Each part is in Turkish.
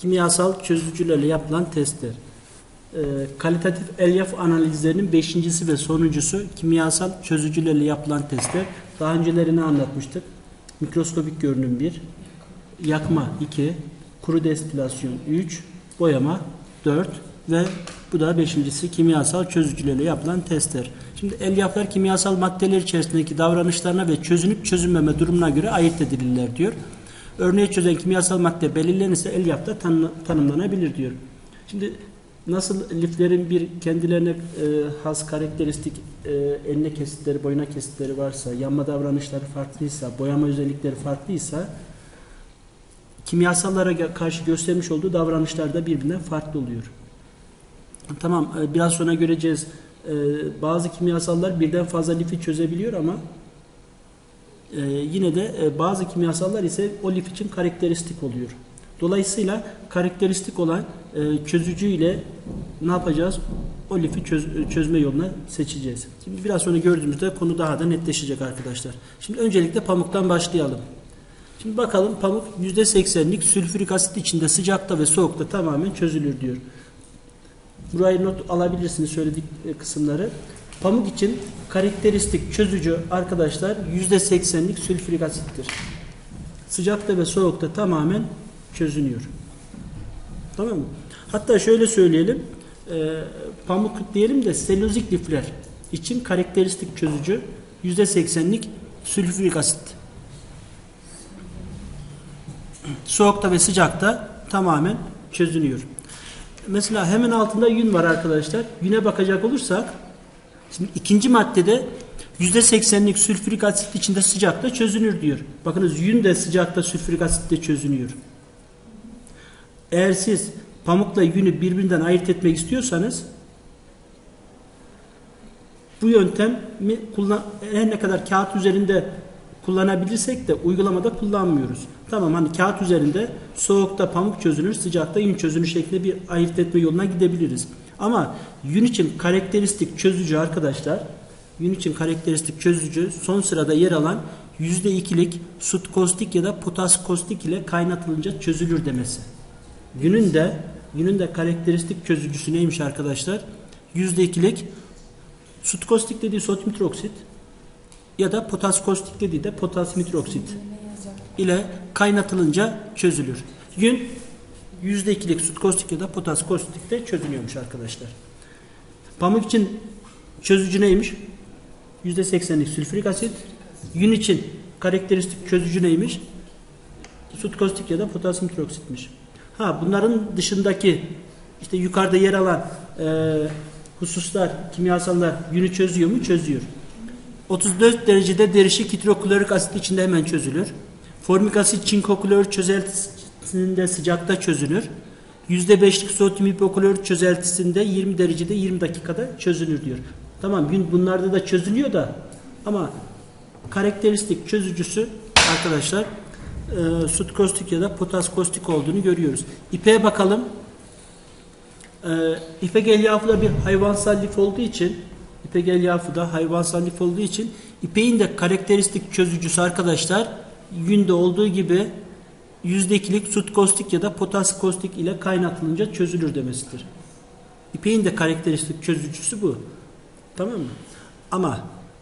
Kimyasal çözücülerle yapılan testler. Kalitatif elyaf analizlerinin 5.'si ve sonuncusu kimyasal çözücülerle yapılan testler. Daha önceleri anlatmıştık? Mikroskopik görünüm 1, yakma 2, kuru destilasyon 3, boyama 4 ve bu da 5.'si kimyasal çözücülerle yapılan testler. Şimdi elyaflar kimyasal maddeler içerisindeki davranışlarına ve çözünüp çözünmeme durumuna göre ayırt edilirler diyor. Örneği çözen kimyasal madde belirlenirse elyafta tanımlanabilir diyor. Şimdi nasıl liflerin bir kendilerine has karakteristik enine kesitleri, boyuna kesitleri varsa, yanma davranışları farklıysa, boyama özellikleri farklıysa, kimyasallara karşı göstermiş olduğu davranışlar da birbirinden farklı oluyor. Tamam, biraz sonra göreceğiz. Bazı kimyasallar birden fazla lifi çözebiliyor ama yine de bazı kimyasallar ise o lif için karakteristik oluyor. Dolayısıyla karakteristik olan çözücü ile ne yapacağız? O lifi çözme yoluna seçeceğiz. Şimdi biraz sonra gördüğümüzde konu daha da netleşecek arkadaşlar. Şimdi öncelikle pamuktan başlayalım. Şimdi bakalım, pamuk %80'lik sülfürik asit içinde sıcakta ve soğukta tamamen çözülür diyor. Burayı not alabilirsiniz, söyledik kısımları. Pamuk için karakteristik çözücü arkadaşlar %80'lik sülfürik asittir. Sıcakta ve soğukta tamamen çözünüyor. Tamam mı? Hatta şöyle söyleyelim. Pamuk diyelim de selülozik lifler için karakteristik çözücü %80'lik sülfürik asit. Soğukta ve sıcakta tamamen çözünüyor. Mesela hemen altında yün var arkadaşlar. Yüne bakacak olursak, şimdi ikinci maddede %80'lik sülfürik asit içinde sıcakta çözünür diyor. Bakınız, yün de sıcakta sülfürik asitle çözünüyor. Eğer siz pamukla yünü birbirinden ayırt etmek istiyorsanız bu yöntemi her ne kadar kağıt üzerinde kullanabilirsek de uygulamada kullanmıyoruz. Tamam, hani kağıt üzerinde soğukta pamuk çözünür, sıcakta yün çözünür şeklinde bir ayırt etme yoluna gidebiliriz. Ama yün için karakteristik çözücü arkadaşlar, yün için karakteristik çözücü son sırada yer alan %2'lik sut kostik ya da potas kostik ile kaynatılınca çözülür demesi. Yünün de karakteristik çözücüsü neymiş arkadaşlar? %2'lik sut kostik dediği sodyum nitroksit ya da potas kostik dediği de potasyum nitroksit ile kaynatılınca çözülür. Yün %2'lik sut kostik ya da potas kostikte çözünüyormuş arkadaşlar. Pamuk için çözücü neymiş? %80'lik sülfürik asit. Yün için karakteristik çözücü neymiş? Sut kostik ya da potasyum nitroksitmiş. Bunların dışındaki işte yukarıda yer alan hususlar, kimyasallar yünü çözüyor mu? Çözüyor. 34 derecede derişik hidroklorik asit içinde hemen çözülür. Formik asit çinkoklor çözeltisinde sıcakta çözünür. %5'lik sodyum hipoklor çözeltisinde 20 derecede 20 dakikada çözünür diyor. Tamam, yün bunlarda da çözülüyor da ama karakteristik çözücüsü arkadaşlar sut kostik ya da potas kostik olduğunu görüyoruz. İpeğe bakalım. İpek elyafı da bir hayvansal lif olduğu için, İpek elyafı da hayvansal lif olduğu için ipeğin de karakteristik çözücüsü arkadaşlar yünde olduğu gibi %2'lik sut kostik ya da potas kostik ile kaynatılınca çözülür demesidir. İpeğin de karakteristik çözücüsü bu. Tamam mı? Ama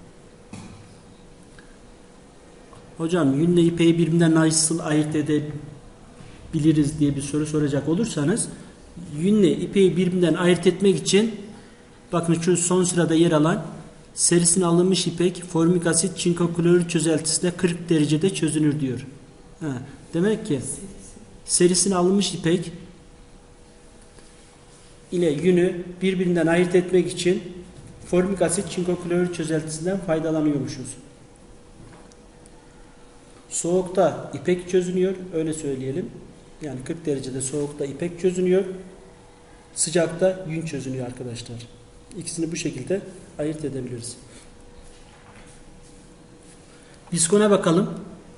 hocam, yünle ipeği birbirinden nasıl ayırt edebiliriz diye bir soru soracak olursanız, yünle ipeği birbirinden ayırt etmek için bakın şu son sırada yer alan serisine alınmış ipek formik asit çinko klorür çözeltisinde 40 derecede çözünür diyor. Demek ki serisine alınmış ipek ile yünü birbirinden ayırt etmek için formik asit çinko klorür çözeltisinden faydalanıyormuşuz. Soğukta ipek çözünüyor, öyle söyleyelim. Yani 40 derecede soğukta ipek çözünüyor. Sıcakta yün çözünüyor arkadaşlar. İkisini bu şekilde ayırt edebiliriz. Viskona bakalım.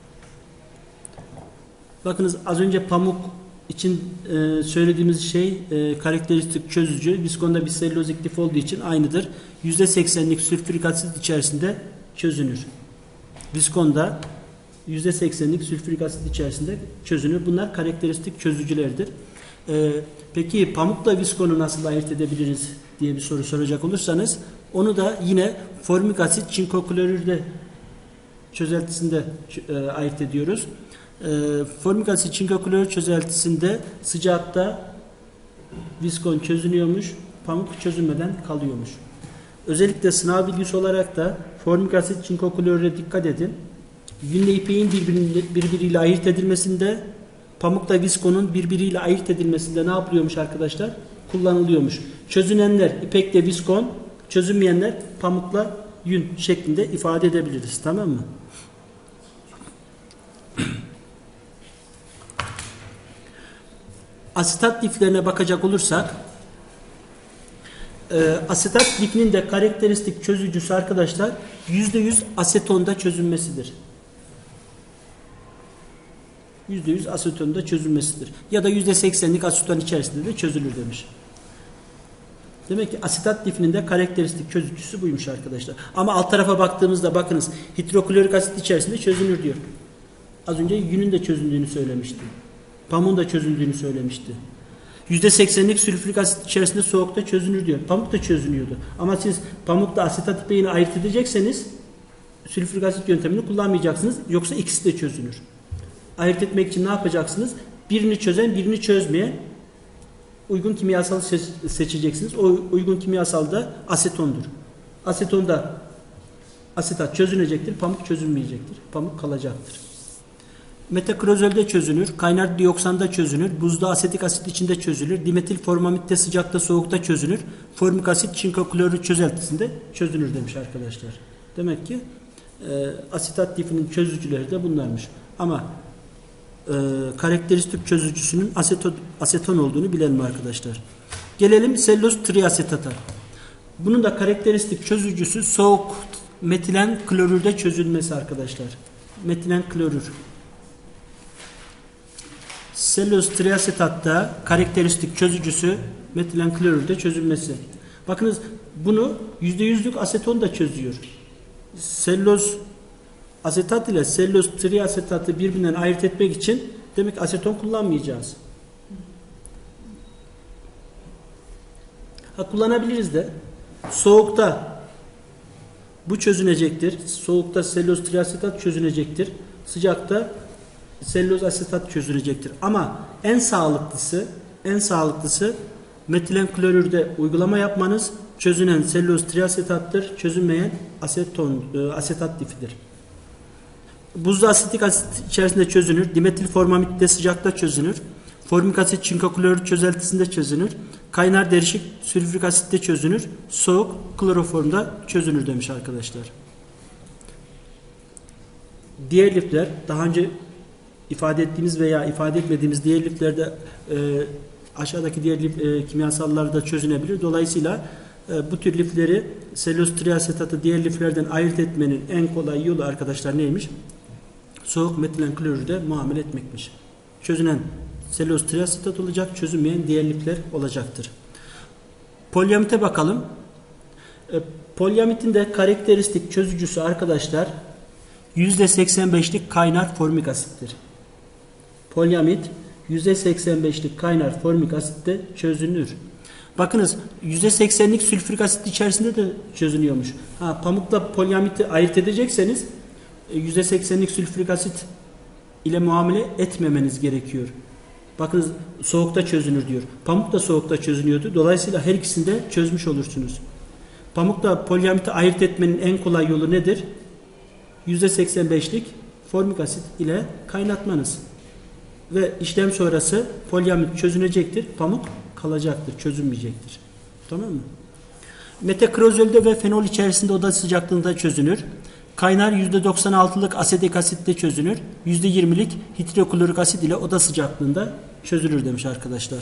Bakınız, az önce pamuk için söylediğimiz şey karakteristik çözücü. Viskonda bir selülozik lif olduğu için aynıdır. %80'lik sülfürik asit içerisinde çözünür. Viskonda %80'lik sülfürik asit içerisinde çözünür. Bunlar karakteristik çözücülerdir. Peki pamukla viskonu nasıl ayırt edebiliriz diye bir soru soracak olursanız, onu da yine formik asit çinko klorürde çözeltisinde ayırt ediyoruz. Formik asit çinko klorür çözeltisinde sıcakta viskon çözünüyormuş, pamuk çözünmeden kalıyormuş. Özellikle sınav bilgisi olarak da formik asit çinko klorüre dikkat edin. Yünle ipeğin birbiriyle ayırt edilmesinde, pamukla viskonun birbiriyle ayırt edilmesinde ne yapılıyormuş arkadaşlar? Kullanılıyormuş. Çözünenler ipekle viskon, çözünmeyenler pamukla yün şeklinde ifade edebiliriz. Tamam mı? Asetat liflerine bakacak olursak, asetat lifinin de karakteristik çözücüsü arkadaşlar %100 asetonda çözünmesidir. %100 asetonda çözülmesidir. Ya da %80'lik aseton içerisinde de çözülür demiş. Demek ki asetat lifinin de karakteristik çözücüsü buymuş arkadaşlar. Ama alt tarafa baktığımızda bakınız, hidroklorik asit içerisinde çözünür diyor. Az önce yünün de çözündüğünü söylemişti. Pamuğun da çözündüğünü söylemişti. %80'lik sülfürik asit içerisinde soğukta çözünür diyor. Pamuk da çözünüyordu. Ama siz pamukla asetat ipeğini ayırt edecekseniz sülfürik asit yöntemini kullanmayacaksınız. Yoksa ikisi de çözünür. Ayırt etmek için ne yapacaksınız? Birini çözen, birini çözmeyen uygun kimyasal seçeceksiniz. O uygun kimyasal da asetondur. Asetonda asetat çözünecektir, pamuk çözünmeyecektir. Pamuk kalacaktır. Metakrozolde çözünür, kaynar dioksanda çözünür, buzda asetik asit içinde çözülür, dimetil formamitte sıcakta soğukta çözünür, formik asit çinko klorür çözeltisinde çözünür demiş arkadaşlar. Demek ki asetat lifinin çözücüleri de bunlarmış. Ama karakteristik çözücüsünün aseton olduğunu bilelim arkadaşlar. Gelelim selüloz triasetata. Bunun da karakteristik çözücüsü soğuk metilen klorürde çözülmesi arkadaşlar. Metilen klorür. Selüloz triasetatta karakteristik çözücüsü metilen klorürde çözülmesi. Bakınız bunu %100'lük aseton da çözüyor. Selüloz asetat ile selüloz triasetatı birbirinden ayırt etmek için demek aseton kullanmayacağız. Kullanabiliriz de. Soğukta bu çözünecektir. Soğukta selüloz triasetat çözünecektir. Sıcakta selüloz asetat çözünecektir. Ama en sağlıklısı metilen klorürde uygulama yapmanız. Çözünen selüloz triasetattır. Çözünmeyen asetat lifidir. Buzda asetik asit içerisinde çözünür. Dimetil formamitte sıcakta çözünür. Formik asit çinko klorür çözeltisinde çözünür. Kaynar derişik sülfürik asitte çözünür. Soğuk kloroformda çözünür demiş arkadaşlar. Diğer lifler daha önce ifade ettiğimiz veya ifade etmediğimiz diğer liflerde aşağıdaki diğer kimyasallar da çözünebilir. Dolayısıyla bu tür lifleri selüloz triasetatı diğer liflerden ayırt etmenin en kolay yolu arkadaşlar neymiş? Soğuk metilen klorürde muamele etmekmiş. Çözünen selüloz triasetat olacak, çözünmeyen diğer lifler olacaktır. Polyamite bakalım. Polyamitin de karakteristik çözücüsü arkadaşlar %85'lik kaynar formik asittir. Polyamit %85'lik kaynar formik asitte çözünür. Bakınız %80'lik sülfürik asit içerisinde de çözünüyormuş. Pamukla polyamiti ayırt edecekseniz %80'lik sülfürik asit ile muamele etmemeniz gerekiyor. Bakınız soğukta çözünür diyor. Pamuk da soğukta çözünüyordu. Dolayısıyla her ikisini de çözmüş olursunuz. Pamukla polyamiti ayırt etmenin en kolay yolu nedir? %85'lik formik asit ile kaynatmanız. Ve işlem sonrası polyamit çözünecektir. Pamuk kalacaktır, çözünmeyecektir. Tamam mı? Metakrozolde ve fenol içerisinde oda sıcaklığında çözünür. Kaynar %96'lık asetik asitte çözünür. %20'lik hidroklorik asit ile oda sıcaklığında çözülür demiş arkadaşlar.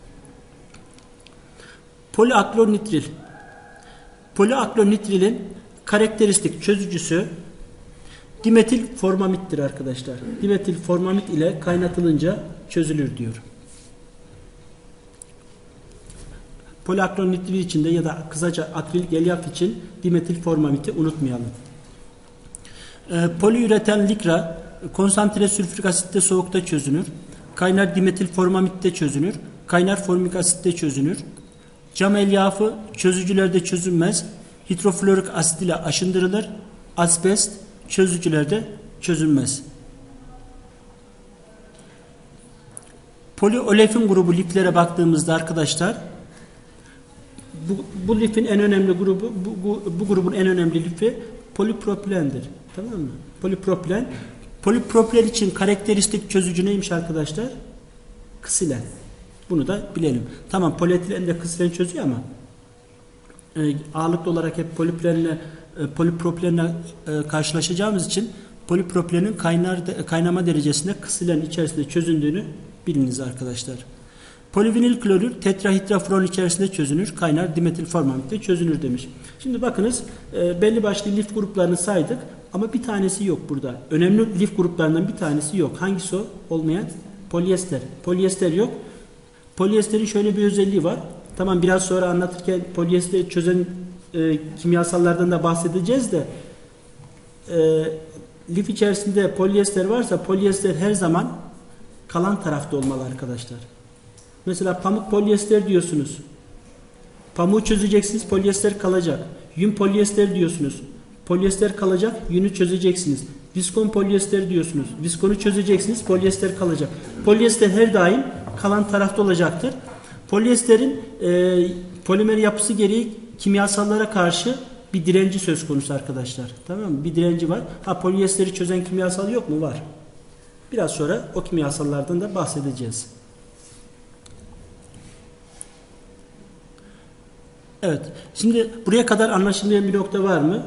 Poliaklonitril. Poliaklonitrilin karakteristik çözücüsü dimetil formamittir arkadaşlar. Dimetil formamit ile kaynatılınca çözülür diyor. Poliaklonitril için de ya da kısaca akrilik elyaf için dimetil formamiti unutmayalım. Poliüretan likra konsantre sülfürik asitte soğukta çözünür. Kaynar dimetil formamitte çözünür. kaynar formik asitte çözünür. Cam elyafı çözücülerde çözünmez. Hidroflorik asit ile aşındırılır. Asbest çözücülerde çözünmez. Poliolefin grubu liflere baktığımızda arkadaşlar bu lifin en önemli grubu bu grubun en önemli lifi polipropilendir. Tamam mı? Polipropilen. Polipropilen için karakteristik çözücü neymiş arkadaşlar? Kisilen. Bunu da bilelim. Tamam, polietilen de kisilen çözüyor ama ağırlıklı olarak hep polipropilenle karşılaşacağımız için polipropilenin kaynama derecesinde kisilen içerisinde çözündüğünü biliniz arkadaşlar. Polivinil klorür tetrahidrofuran içerisinde çözünür. Kaynar dimetil formamikte çözünür demiş. Şimdi bakınız belli başlı lif gruplarını saydık ama bir tanesi yok burada. Önemli lif gruplarından bir tanesi yok. Hangisi o? Olmayan? Polyester. Polyester yok. Polyesterin şöyle bir özelliği var. Tamam, biraz sonra anlatırken polyesteri çözen kimyasallardan da bahsedeceğiz de lif içerisinde polyester varsa polyester her zaman kalan tarafta olmalı arkadaşlar. Mesela pamuk polyester diyorsunuz. Pamuğu çözeceksiniz, polyester kalacak. Yün polyester diyorsunuz. Polyester kalacak, yünü çözeceksiniz. Viskon polyester diyorsunuz. Viskonu çözeceksiniz, polyester kalacak. Polyester her daim kalan tarafta olacaktır. Polyesterin polimer yapısı gereği kimyasallara karşı bir direnci söz konusu arkadaşlar. Tamam mı? Bir direnci var. Polyesteri çözen kimyasal yok mu? Var. Biraz sonra o kimyasallardan da bahsedeceğiz. Evet. Şimdi buraya kadar anlaşılmayan bir nokta var mı?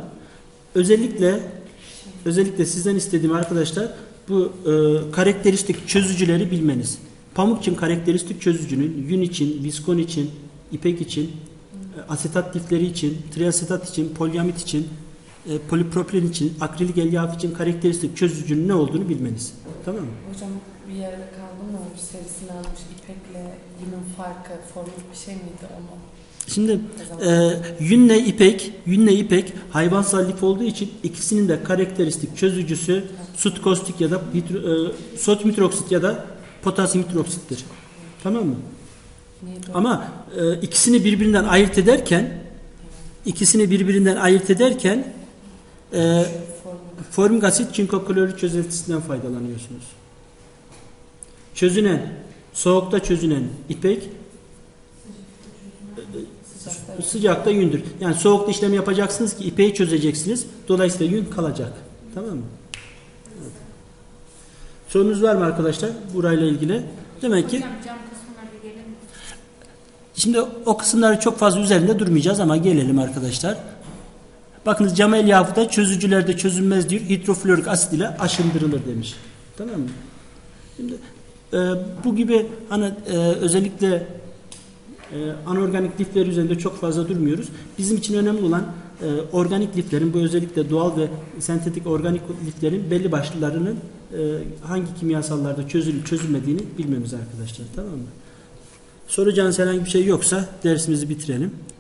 Özellikle sizden istediğim arkadaşlar bu karakteristik çözücüleri bilmeniz. Pamuk için karakteristik çözücünün yün için, viskon için, ipek için, asetat lifleri için, triasetat için, polyamit için, polipropilen için, akrilik elyaf için karakteristik çözücünün ne olduğunu bilmeniz. Tamam mı? Hocam bir yerde kaldım mı? Serisini almış ipekle yünün farkı, formül bir şey miydi onu? Şimdi yünle ipek hayvansal lif olduğu için ikisinin de karakteristik çözücüsü sut kostik ya da sodyum hidroksit ya da potasyum hidroksittir. Tamam mı? Neydi? Ama ikisini birbirinden ayırt ederken formik asit çinko klorür çözeltisinden faydalanıyorsunuz. Soğukta çözünen ipek sıcakta yündür. Yani soğukta işlem yapacaksınız ki ipeği çözeceksiniz. Dolayısıyla yün kalacak. Tamam mı? Evet. Sorunuz var mı arkadaşlar burayla ilgili? Demek ki şimdi o kısımları çok fazla üzerinde durmayacağız ama gelelim arkadaşlar. Bakınız cam elyafı da çözücülerde çözünmez diyor. Hidroflorik asit ile aşındırılır demiş. Tamam mı? Şimdi bu gibi özellikle anorganik lifler üzerinde çok fazla durmuyoruz. Bizim için önemli olan organik liflerin, bu özellikle doğal ve sentetik organik liflerin belli başlılarının hangi kimyasallarda çözülüp çözülmediğini bilmemiz arkadaşlar. Tamam mı? Soracağınız herhangi bir şey yoksa dersimizi bitirelim.